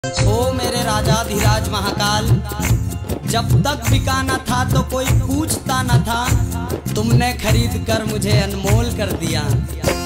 ओ मेरे राजा धीराज महाकाल, जब तक बिका न था तो कोई पूछता न था, तुमने खरीद कर मुझे अनमोल कर दिया।